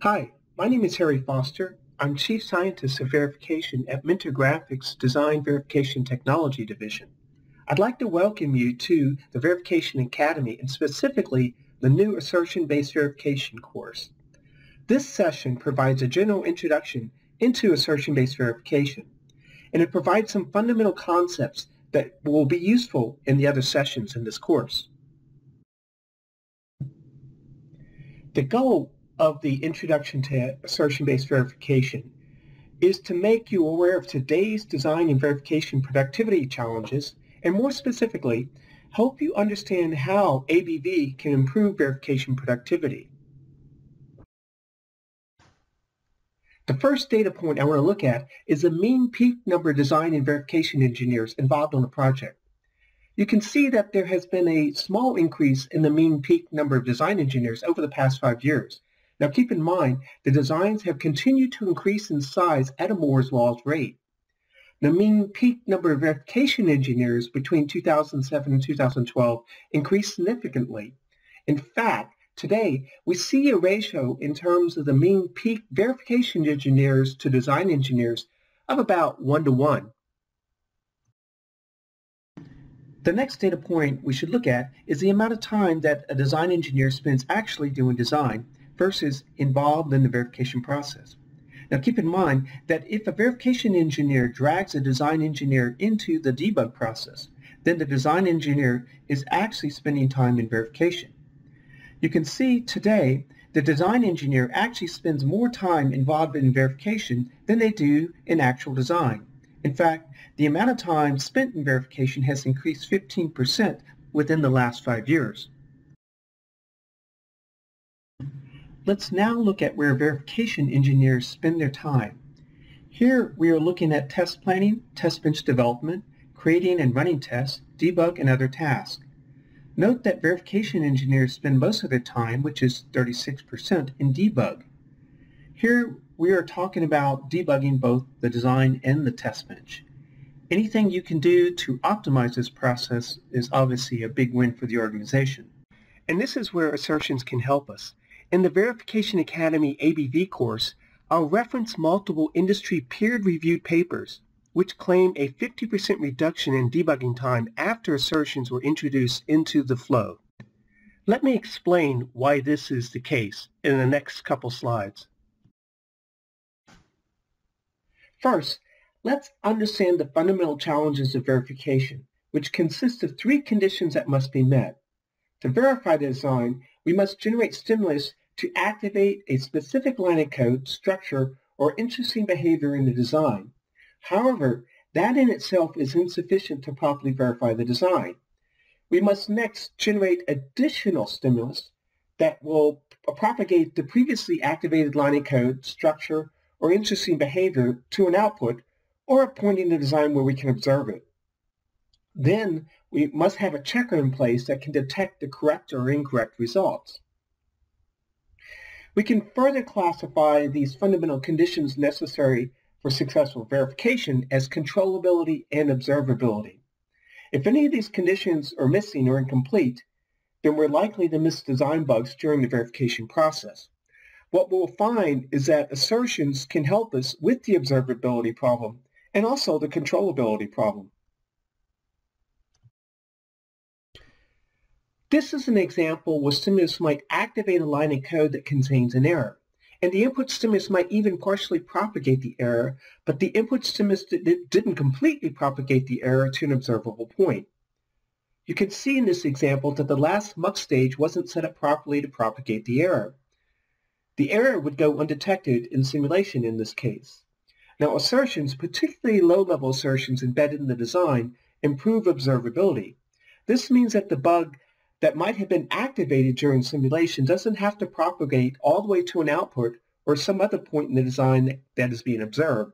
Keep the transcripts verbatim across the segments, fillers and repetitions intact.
Hi, my name is Harry Foster. I'm Chief Scientist of Verification at Mentor Graphics Design Verification Technology Division. I'd like to welcome you to the Verification Academy and specifically the new Assertion-Based Verification course. This session provides a general introduction into Assertion-Based Verification, and it provides some fundamental concepts that will be useful in the other sessions in this course. The goal of the Introduction to Assertion-Based Verification is to make you aware of today's design and verification productivity challenges, and more specifically, help you understand how A B V can improve verification productivity. The first data point I want to look at is the mean peak number of design and verification engineers involved on a project. You can see that there has been a small increase in the mean peak number of design engineers over the past five years. Now keep in mind, the designs have continued to increase in size at a Moore's Law rate. The mean peak number of verification engineers between two thousand seven and two thousand twelve increased significantly. In fact, today we see a ratio in terms of the mean peak verification engineers to design engineers of about one to one. The next data point we should look at is the amount of time that a design engineer spends actually doing design versus involved in the verification process. Now keep in mind that if a verification engineer drags a design engineer into the debug process, then the design engineer is actually spending time in verification. You can see today the design engineer actually spends more time involved in verification than they do in actual design. In fact, the amount of time spent in verification has increased fifteen percent within the last five years. Let's now look at where verification engineers spend their time. Here we are looking at test planning, test bench development, creating and running tests, debug, and other tasks. Note that verification engineers spend most of their time, which is thirty-six percent, in debug. Here we are talking about debugging both the design and the test bench. Anything you can do to optimize this process is obviously a big win for the organization. And this is where Assertions can help us. In the Verification Academy A B V course, I'll reference multiple industry peer-reviewed papers which claim a fifty percent reduction in debugging time after assertions were introduced into the flow. Let me explain why this is the case in the next couple slides. First, let's understand the fundamental challenges of verification, which consist of three conditions that must be met. To verify the design, we must generate stimulus to activate a specific line of code, structure, or interesting behavior in the design. However, that in itself is insufficient to properly verify the design. We must next generate additional stimulus that will propagate the previously activated line of code, structure, or interesting behavior to an output or a point in the design where we can observe it. Then we must have a checker in place that can detect the correct or incorrect results. We can further classify these fundamental conditions necessary for successful verification as controllability and observability. If any of these conditions are missing or incomplete, then we're likely to miss design bugs during the verification process. What we'll find is that assertions can help us with the observability problem and also the controllability problem. This is an example where stimulus might activate a line of code that contains an error. And the input stimulus might even partially propagate the error, but the input stimulus didn't completely propagate the error to an observable point. You can see in this example that the last muck stage wasn't set up properly to propagate the error. The error would go undetected in simulation in this case. Now assertions, particularly low-level assertions embedded in the design, improve observability. This means that the bug that might have been activated during simulation doesn't have to propagate all the way to an output or some other point in the design that is being observed.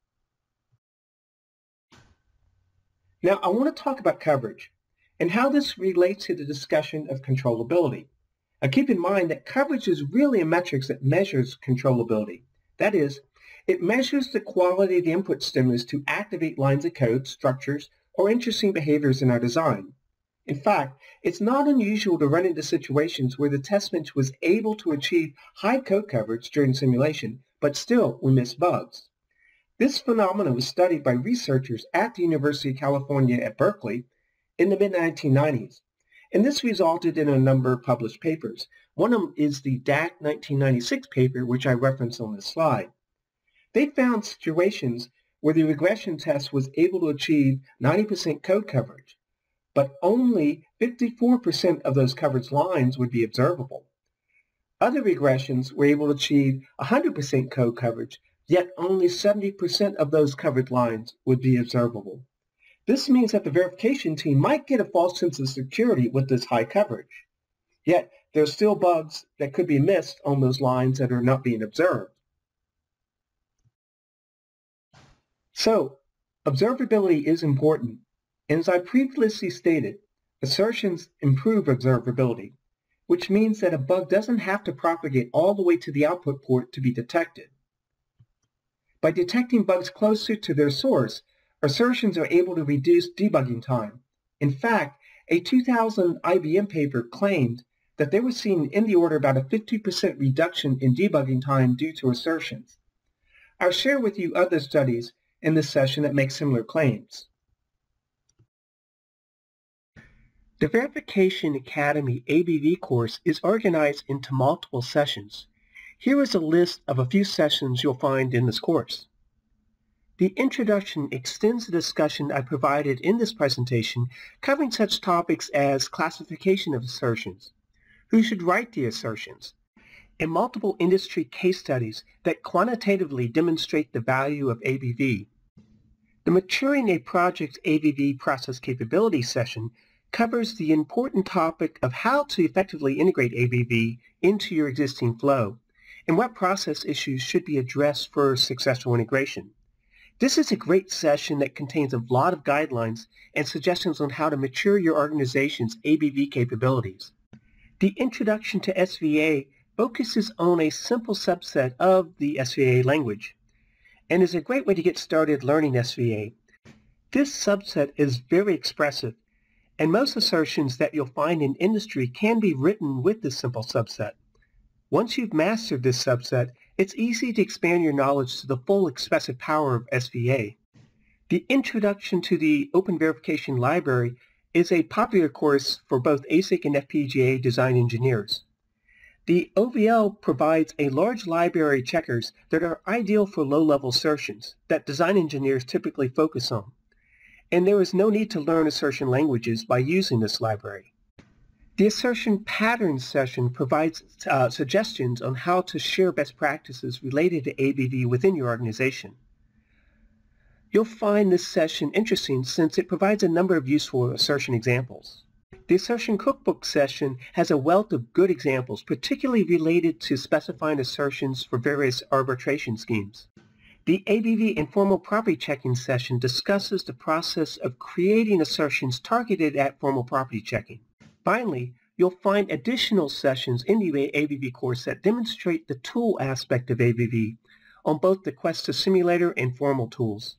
Now I want to talk about coverage and how this relates to the discussion of controllability. Now keep in mind that coverage is really a metric that measures controllability. That is, it measures the quality of the input stimulus to activate lines of code, structures, or interesting behaviors in our design. In fact, it's not unusual to run into situations where the test bench was able to achieve high code coverage during simulation, but still we miss bugs. This phenomenon was studied by researchers at the University of California at Berkeley in the mid nineteen nineties, and this resulted in a number of published papers. One of them is the D A C nineteen ninety-six paper, which I reference on this slide. They found situations where the regression test was able to achieve ninety percent code coverage, but only fifty-four percent of those coverage lines would be observable. Other regressions were able to achieve one hundred percent code coverage, yet only seventy percent of those covered lines would be observable. This means that the verification team might get a false sense of security with this high coverage. Yet, there are still bugs that could be missed on those lines that are not being observed. So, observability is important, and as I previously stated, assertions improve observability, which means that a bug doesn't have to propagate all the way to the output port to be detected. By detecting bugs closer to their source, assertions are able to reduce debugging time. In fact, a two thousand I B M paper claimed that they were seeing in the order about a fifty percent reduction in debugging time due to assertions. I'll share with you other studies in this session that make similar claims. The Verification Academy A B V course is organized into multiple sessions. Here is a list of a few sessions you'll find in this course. The introduction extends the discussion I provided in this presentation, covering such topics as classification of assertions, who should write the assertions, and multiple industry case studies that quantitatively demonstrate the value of A B V. The Maturing a Project's A B V Process Capability session covers the important topic of how to effectively integrate A B V into your existing flow, and what process issues should be addressed for successful integration. This is a great session that contains a lot of guidelines and suggestions on how to mature your organization's A B V capabilities. The Introduction to S V A focuses on a simple subset of the S V A language, and is a great way to get started learning S V A. This subset is very expressive, and most assertions that you'll find in industry can be written with this simple subset. Once you've mastered this subset, it's easy to expand your knowledge to the full expressive power of S V A. The Introduction to the Open Verification Library is a popular course for both A S I C and F P G A design engineers. The O V L provides a large library of checkers that are ideal for low-level assertions that design engineers typically focus on, and there is no need to learn assertion languages by using this library. The Assertion Patterns session provides uh, suggestions on how to share best practices related to A B V within your organization. You'll find this session interesting since it provides a number of useful assertion examples. The Assertion Cookbook session has a wealth of good examples, particularly related to specifying assertions for various arbitration schemes. The A B V Informal Property Checking session discusses the process of creating assertions targeted at formal property checking. Finally, you'll find additional sessions in the A B V course that demonstrate the tool aspect of A B V on both the Quest to Simulator and formal tools.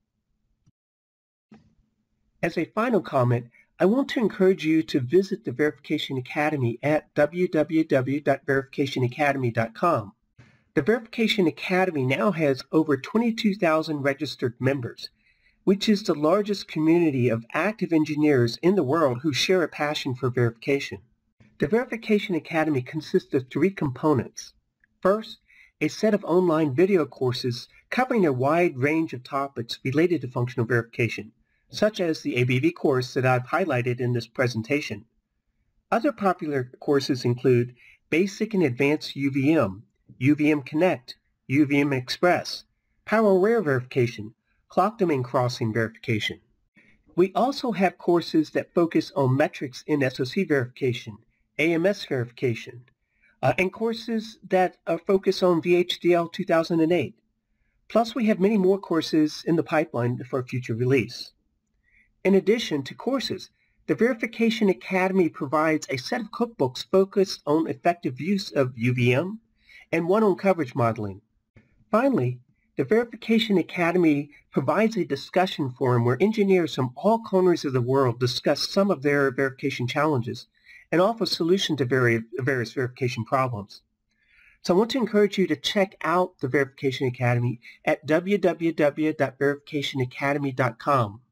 As a final comment, I want to encourage you to visit the Verification Academy at w w w dot verification academy dot com. The Verification Academy now has over twenty-two thousand registered members, which is the largest community of active engineers in the world who share a passion for verification. The Verification Academy consists of three components. First, a set of online video courses covering a wide range of topics related to functional verification, such as the A B V course that I've highlighted in this presentation. Other popular courses include Basic and Advanced U V M, U V M Connect, U V M Express, Power-Aware Verification, Clock Domain Crossing Verification. We also have courses that focus on metrics in S O C verification, A M S verification, uh, and courses that uh, focus on V H D L two thousand eight. Plus, we have many more courses in the pipeline for future release. In addition to courses, the Verification Academy provides a set of cookbooks focused on effective use of U V M and one on coverage modeling. Finally, The Verification Academy provides a discussion forum where engineers from all corners of the world discuss some of their verification challenges and offer solutions to various verification problems. So I want to encourage you to check out the Verification Academy at w w w dot verification academy dot com.